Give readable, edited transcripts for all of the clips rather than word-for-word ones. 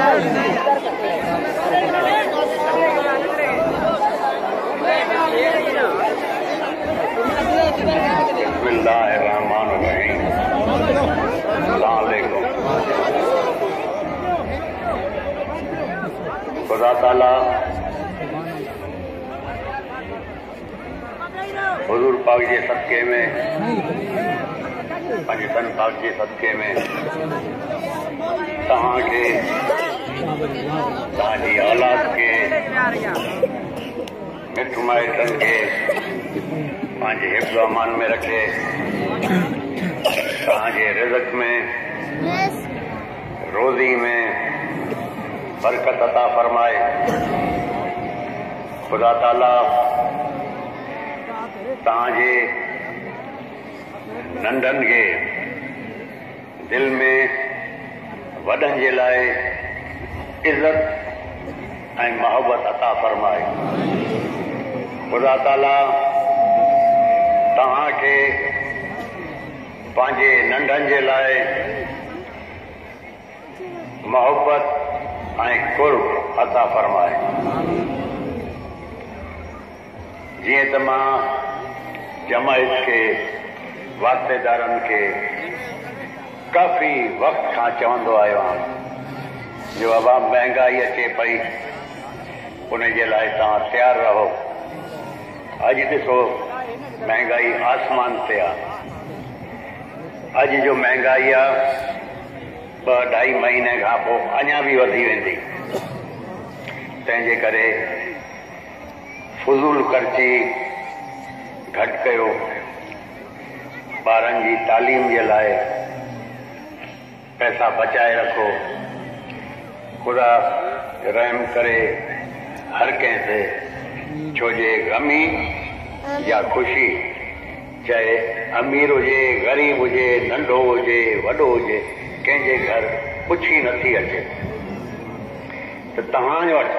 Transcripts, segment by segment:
बिस्मिल्लाहिर्रहमानिर्रहीम। अस्सलाम वालेकुम। खुदा ताला हुजूर पाक जे सदके में, पंजतन पाक जे सदके में तव्हांखे तव्हांजी औलाद खे मिट माइटनि खे पंहिंजे हिफ्ज़ अमान में रखे, तव्हांजे रिज़्क़ में, रोज़ी में बरकत अता फरमाए। खुदा ताला तव्हांजे नंढनि खे दिल में वॾनि जे लाइ इज़त ऐं मोहब्बत अता फरमाए। खुदा ताला तव्हांखे पंहिंजे नंढनि जे लाइ मोहब्बत ऐं कुर्ब अता फरमाए। जीअं त मां जमायत खे, वास्तेदारनि खे काफ़ी वक़्त खां चवंदो आयो आहियां जो बाबा महांगाई अचे पई, उन जे लाइ तव्हां तयारु रहो। अॼु ॾिसो महांगाई आसमान ते आहे। अॼु जो महांगाई आहे 2-2.5 महीने खां पोइ अञा बि वधी वेंदी। तंहिंजे करे फुज़ूल ख़र्ची घटि कयो। ॿारनि जी तालीम जे लाइ पैसा बचाए रखो। ख़ुदा रहम करे हर कंहिं ते, छो जे ग़मी या ख़ुशी चाहे अमीर हुजे, ग़रीब हुजे, नंढो हुजे, वॾो हुजे, कंहिंजे घर पुछी नथी अचे। त तव्हां वटि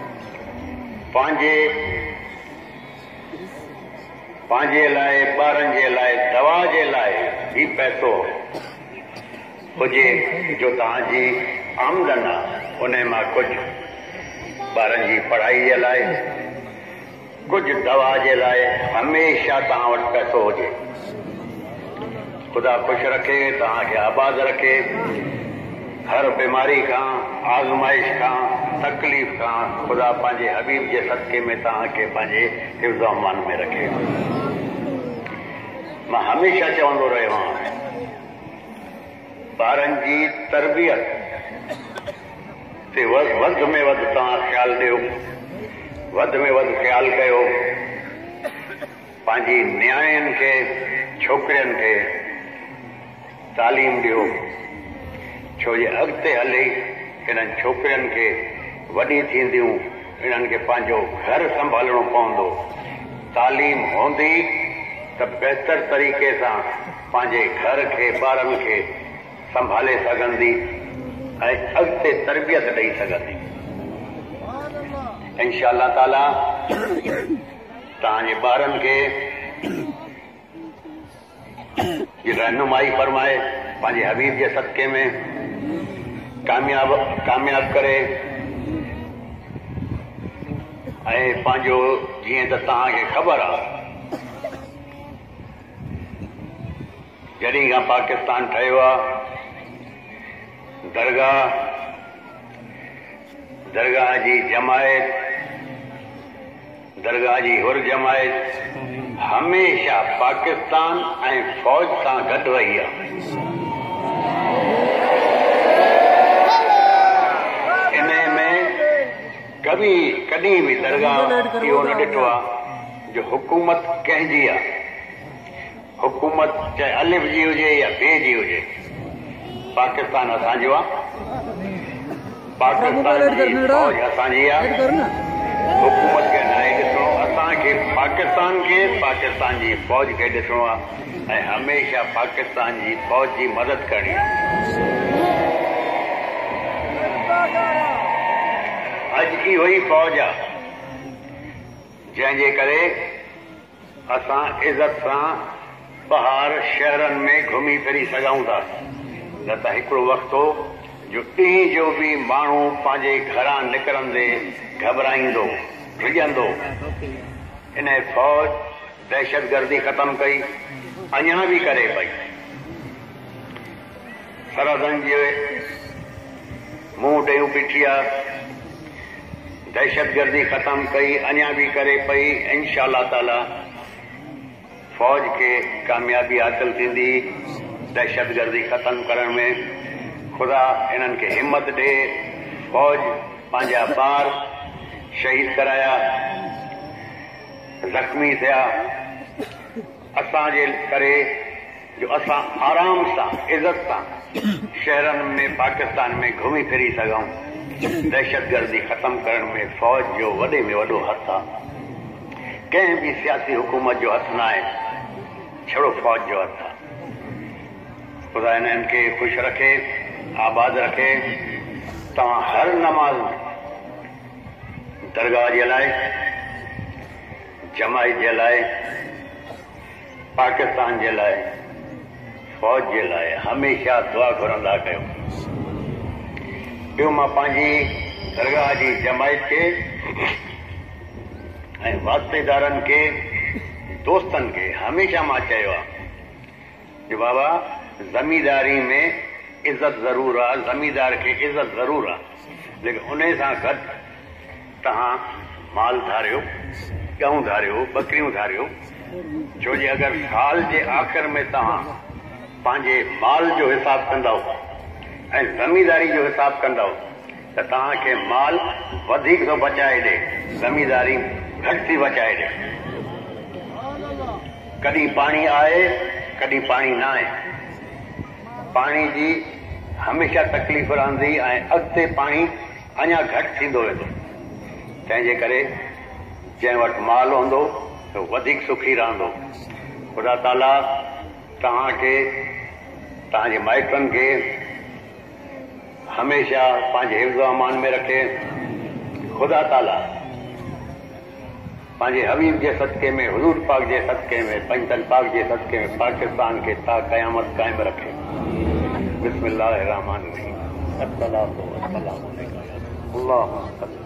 पंहिंजे लाइ, ॿारनि जे लाइ, दवा जे लाइ ही पैसो हुजे जो तव्हांजी आमदन आहे, उन मां कुझु ॿारनि जी पढ़ाई जे लाइ, कुझु दवा जे लाइ हमेशह तव्हां वटि पैसो हुजे। ख़ुदा ख़ुशि रखे, तव्हांखे आबाद रखे, हर बीमारी खां, आज़माइश खां, तकलीफ़ खां ख़ुदा पंहिंजे हबीब जे सदके में तव्हांखे पंहिंजे हिफ्ज़ अमान में रखे। मां हमेशह चवंदो रहियो आहियां, ॿारनि जी तरबियत ते वधि में वधि तव्हां ख़्यालु ॾियो, वधि में वधि ख़्यालु कयो। पंहिंजी न्याणियुनि खे, छोकिरियुनि खे तालीम ॾियो, छो जे अॻिते हली इन्हनि छोकिरियुनि खे वॾी थींदियूं, इन्हनि खे पंहिंजो घर संभालणो पवंदो। तालीम हूंदी त बहितर तरीक़े सां पंहिंजे घर खे, ॿारनि खे संभाले सघंदी ऐं अॻिते तरबियत ॾेई सघंदी। इंशाअल्लाह ताला तव्हांजे ॿारनि खे रहनुमाई फरमाए, पंहिंजे हबीब जे सदके में कामयाब करे ऐं पंहिंजो, जीअं त तव्हांखे ख़बर आहे जॾहिं खां पाकिस्तान ठहियो आहे, दरगाह जी जमायत, दरगाह जी हुर जमायत हमेशह पाकिस्तान ऐं फ़ौज सां गॾु रही आहे। इन में कॾहिं बि दरगाह इहो न ॾिठो आहे जो हुकूमत कंहिंजी आहे। हुकूमत चाहे अलिफ जी हुजे या ॿे जी हुजे, पाकिस्तान असांजो आहे, पाकिस्तान जी फ़ौज असांजी आहे। हुकूमत खे न ॾिसणो, असांखे पाकिस्तान खे, पाकिस्तान जी फ़ौज खे ॾिसणो आहे ऐं हमेशह पाकिस्तान जी फ़ौज जी मदद करणी आहे। अॼु इहो ई फ़ौज आहे जंहिंजे करे असां इज़त सां ॿाहिरि शहरनि में घुमी फिरी सघूं था। न त हिकिड़ो वक़्तु हो जो ॾींहं जो बि माण्हू पंहिंजे घरां निकिरंदे घबराईंदो डिॼंदो। इन फौज दहशतगर्दी ख़तम कई, अञा बि करे पई। सरहदनि जे मुंहुं ॾेयूं पिठिया दहशतगर्दी ख़तम कई, अञा बि करे पई। इंशाअल्लाह ताला फौज खे कामयाबी हासिल थींदी दहशतगर्दी ख़तम करण में। ख़ुदा इन्हनि खे हिम्मत ॾे। फौज पंहिंजा ॿार शहीद कराया, ज़ख़्मी थिया, असांजे करे जो असां आराम सां इज़त सां शहरनि में पाकिस्तान में घुमी फिरी सघूं। दहशतगर्दी ख़तम करण में फौज जो वॾे में वॾो हथु आहे। कंहिं बि सियासी हुकूमत जो हथु न आहे, छड़ो फौज जो हथु आहे। ख़ुदा इन्हनि खे ख़ुशि रखे, आबाद रखे। तव्हां हर नमाज़ में दरगाह जे लाइ, जमायत जे लाइ, पाकिस्तान जे लाइ, फौज जे लाइ हमेशह दुआ घुरंदा कयो। ॿियो, मां पंहिंजी दरगाह जी जमायत खे ऐं वास्तेदारनि खे, दोस्तनि खे हमेशह मां चयो आहे जो बाबा ज़मींदारी में इज़त ज़रूर आहे, ज़मींदार खे इज़त ज़रूर आहे, लेकिन उन सां गॾु तव्हां माल धारियो, ॻऊं धारियो, बकरियूं धारियो। छो जे अगरि साल जे आख़िर में तव्हां पंहिंजे माल जो हिसाब कंदव ऐं ज़मींदारी जो हिसाब कंदव त तव्हांखे माल वधीक थो बचाए ॾे, ज़मींदारी घटि थी बचाए ॾे। कॾहिं पाणी आहे, कॾहिं पाणी न आहे। पाणी जी हमेशह तकलीफ़ रहंदी ऐं अॻिते पाणी अञा घटि थींदो वेंदो। तंहिंजे करे जंहिं वटि माल हूंदो त वधीक सुखी रहंदो। ख़ुदा ताला तव्हांखे, तव्हांजे माइटनि खे हमेशह पंहिंजे हिफ़्ज़ अमान में रखे। ख़ुदा ताला पंहिंजे हबीब जे सदके में, हुज़ूर पाक जे सदके में, पंजतन पाक जे सदके में पाकिस्तान खे ता क़यामत क़ाइम रखे। बिस्मिल्लाहिर्रहमानिर्रहीम। अस्सलातु वस्सलामु अलैका अल्लाहुम्मा सल्लि।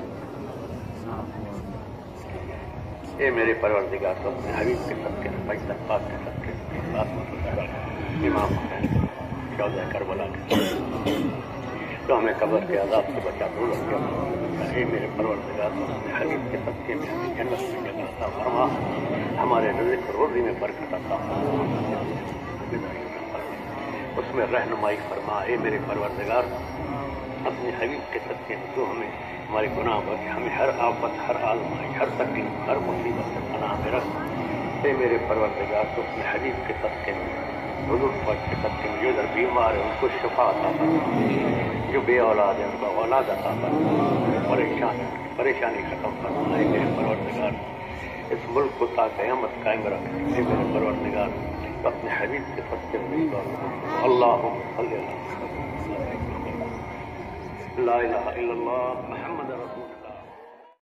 ए मेरे परवरदिगार, तो अपने हबीब के सदके में, पंजतन पाक के सदके में, इमाम हुसैन शौहदा करबला के तो हमें कब्र के अज़ाब से बचा दो। हे मेरे परवरदिगार, अपने हबीब के सदके में हमें जन्नत में जगह अता फरमा, हमारे रिज़्क़ रोज़ी में बरकत अता फरमा, उसमें रहनुमाई फरमा। हे मेरे परवरदिगार, अपने हबीब के सदके में तो हमें हमारे गुनाह बख्श, हमें हर आफत, हर आज़माइश, हर तकलीफ, हर मुसीबत से पनाह में रख। हे मेरे परवरदिगार, तो अपने हबीब के सदके में, हुज़ूर पाक के सदके में जो इधर बीमार है उनको शिफा अता फरमा, जो बे औलाद है उनको औलाद अता फरमा, परेशानी खत्म फरमा। हे मेरे परवरदिगार, इस मुल्क को ता क़यामत कायम रख। हे मेरे परवरदिगार, तो अपने हबीब के सदके में अल्लाहुम्मा सल्लि अला ला इलाहा इल्लल्लाह मुहम्मद रसूलुल्लाह।